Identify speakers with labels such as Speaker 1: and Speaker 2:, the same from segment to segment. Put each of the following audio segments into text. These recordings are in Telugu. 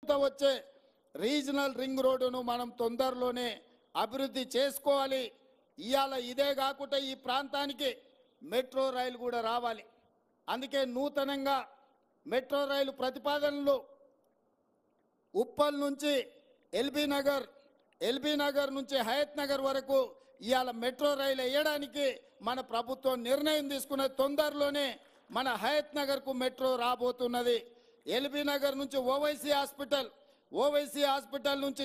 Speaker 1: వచ్చే రీజనల్ రింగ్ రోడ్డును మనం తొందరలోనే అభివృద్ధి చేసుకోవాలి. ఇవాళ ఇదే కాకుండా ఈ ప్రాంతానికి మెట్రో రైలు కూడా రావాలి. అందుకే నూతనంగా మెట్రో రైలు ప్రతిపాదనలు ఉప్పల్ నుంచి ఎల్బీ నగర్ నుంచి హయత్ నగర్ వరకు ఇవాళ మెట్రో రైలు వేయడానికి మన ప్రభుత్వం నిర్ణయం తీసుకున్న తొందరలోనే మన హయత్ నగర్కు మెట్రో రాబోతున్నది. ఎల్బీ నగర్ నుంచి ఓవైసీ హాస్పిటల్ నుంచి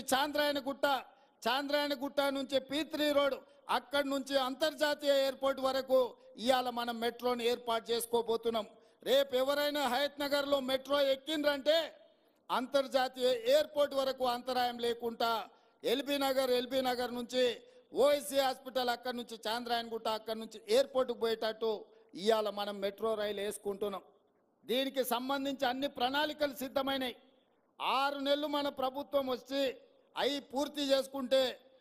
Speaker 1: చాంద్రాయణగుట్ట నుంచి P3 రోడ్, అక్కడి నుంచి అంతర్జాతీయ ఎయిర్పోర్ట్ వరకు ఇవాళ మనం మెట్రోని ఏర్పాటు చేసుకోబోతున్నాం. రేపు ఎవరైనా హయత్ నగర్లో మెట్రో ఎక్కిండ్రంటే అంతర్జాతీయ ఎయిర్పోర్ట్ వరకు అంతరాయం లేకుండా ఎల్బీ నగర్ నుంచి ఓవైసీ హాస్పిటల్, అక్కడి నుంచి చాంద్రాయణగుట్ట, అక్కడి నుంచి ఎయిర్పోర్ట్కి పోయేటట్టు ఇవాళ మనం మెట్రో రైలు వేసుకుంటున్నాం. దీనికి సంబంధించి అన్ని ప్రణాళికలు సిద్ధమైనవి. 6 నెలలు మన ప్రభుత్వం వచ్చి అవి పూర్తి చేసుకుంటే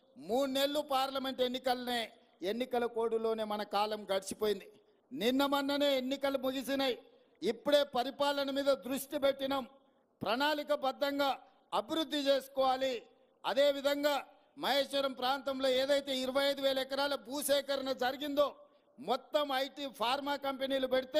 Speaker 1: 3 నెలలు పార్లమెంట్ ఎన్నికల కోడ్లోనే మన కాలం గడిచిపోయింది. మొన్ననే ఎన్నికలు ముగిసినాయి. ఇప్పుడే పరిపాలన మీద దృష్టి పెట్టినాం. ప్రణాళికబద్ధంగా అభివృద్ధి చేసుకోవాలి. అదేవిధంగా మహేశ్వరం ప్రాంతంలో ఏదైతే 25,000 ఎకరాల భూసేకరణ జరిగిందో మొత్తం ఐటీ ఫార్మా కంపెనీలు పెడితే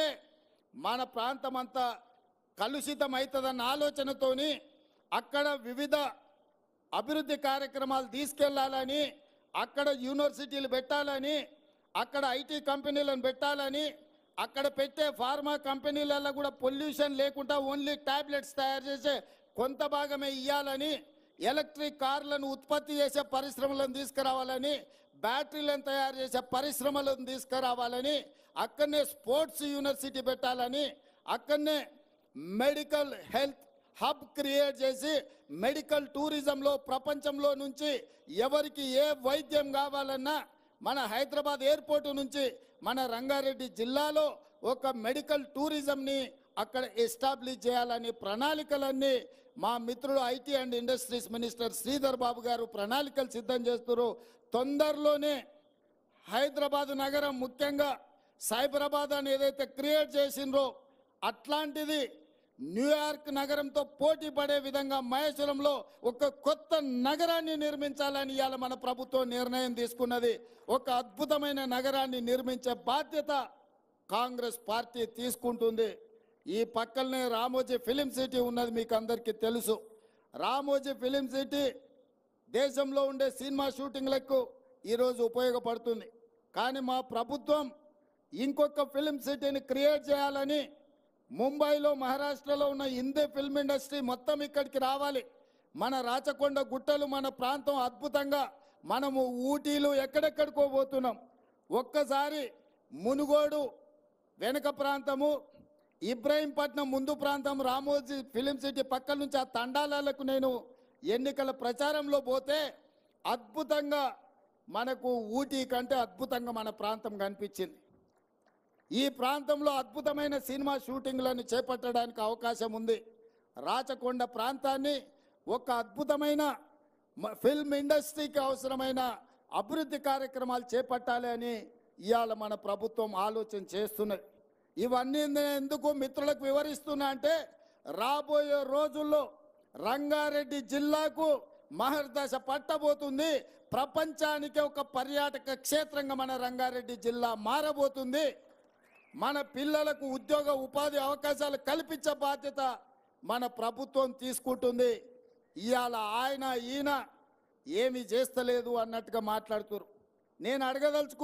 Speaker 1: మన ప్రాంతం అంతా కలుషితం అవుతుందన్న ఆలోచనతోని అక్కడ వివిధ అభివృద్ధి కార్యక్రమాలు తీసుకెళ్లాలని, అక్కడ యూనివర్సిటీలు పెట్టాలని, అక్కడ ఐటీ కంపెనీలను పెట్టాలని, అక్కడ పెట్టే ఫార్మా కంపెనీలలో కూడా పొల్యూషన్ లేకుండా ఓన్లీ టాబ్లెట్స్ తయారు చేసే కొంత భాగమే ఇవ్వాలని, ఎలక్ట్రిక్ కార్లను ఉత్పత్తి చేసే పరిశ్రమలను తీసుకురావాలని, బ్యాటరీలను తయారు చేసే పరిశ్రమలను తీసుకురావాలని, అక్కడనే స్పోర్ట్స్ యూనివర్సిటీ పెట్టాలని, అక్కడనే మెడికల్ హెల్త్ హబ్ క్రియేట్ చేసి మెడికల్ టూరిజంలో ప్రపంచంలో నుంచి ఎవరికి ఏ వైద్యం కావాలన్నా మన హైదరాబాద్ ఎయిర్పోర్టు నుంచి మన రంగారెడ్డి జిల్లాలో ఒక మెడికల్ టూరిజంని అక్కడ ఎస్టాబ్లిష్ చేయాలని ప్రణాళికలన్నీ మా మిత్రుడు IT and industries minister Sridhar Babu garu ప్రణాళికలు సిద్ధం చేస్తున్నారు. తొందరలోనే హైదరాబాద్ నగరం ముఖ్యంగా సైబరాబాద్ అని ఏదైతే క్రియేట్ చేసిండ్రో అట్లాంటిది న్యూయార్క్ నగరంతో పోటీ పడే విధంగా మహేశ్వరంలో ఒక కొత్త నగరాన్ని నిర్మించాలని ఇవాళ మన ప్రభుత్వం నిర్ణయం తీసుకున్నది. ఒక అద్భుతమైన నగరాన్ని నిర్మించే బాధ్యత కాంగ్రెస్ పార్టీ తీసుకుంటుంది. ఈ పక్కనే రామోజీ ఫిలిం సిటీ ఉన్నది, మీకు అందరికీ తెలుసు. రామోజీ ఫిలిం సిటీ దేశంలో ఉండే సినిమా షూటింగ్లకు ఈరోజు ఉపయోగపడుతుంది. కానీ మా ప్రభుత్వం ఇంకొక ఫిలిం సిటీని క్రియేట్ చేయాలని ముంబైలో, మహారాష్ట్రలో ఉన్న హిందీ ఫిల్మ్ ఇండస్ట్రీ మొత్తం ఇక్కడికి రావాలి. మన రాచకొండ గుట్టలు, మన ప్రాంతం అద్భుతంగా, మనము ఊటీలు ఎక్కడెక్కడికో పోతున్నాం. ఒక్కసారి మునుగోడు వెనుక ప్రాంతము, ఇబ్రహీంపట్నం ముందు ప్రాంతం, రామోజీ ఫిలిం సిటీ పక్కల నుంచి ఆ తండాలకు నేను ఎన్నికల ప్రచారంలో పోతే అద్భుతంగా మనకు ఊటీ కంటే అద్భుతంగా మన ప్రాంతం కనిపించింది. ఈ ప్రాంతంలో అద్భుతమైన సినిమా షూటింగ్లను చేపట్టడానికి అవకాశం ఉంది. రాచకొండ ప్రాంతాన్ని ఒక అద్భుతమైన ఫిల్మ్ ఇండస్ట్రీకి అవసరమైన అభివృద్ధి కార్యక్రమాలు చేపట్టాలి అని ఇవాళ మన ప్రభుత్వం ఆలోచన చేస్తున్నది. ఇవన్నీ ఎందుకు మిత్రులకు వివరిస్తున్నా అంటే రాబోయే రోజుల్లో రంగారెడ్డి జిల్లాకు మహర్దశ పట్టబోతుంది. ప్రపంచానికి ఒక పర్యాటక క్షేత్రంగా మన రంగారెడ్డి జిల్లా మారబోతుంది. మన పిల్లలకు ఉద్యోగ ఉపాధి అవకాశాలు కల్పించే బాధ్యత మన ప్రభుత్వం తీసుకుంటుంది. ఇవాళ ఈయన ఏమీ చేస్తలేదు అన్నట్టుగా మాట్లాడుతున్నారు. నేను అడగదలుచుకు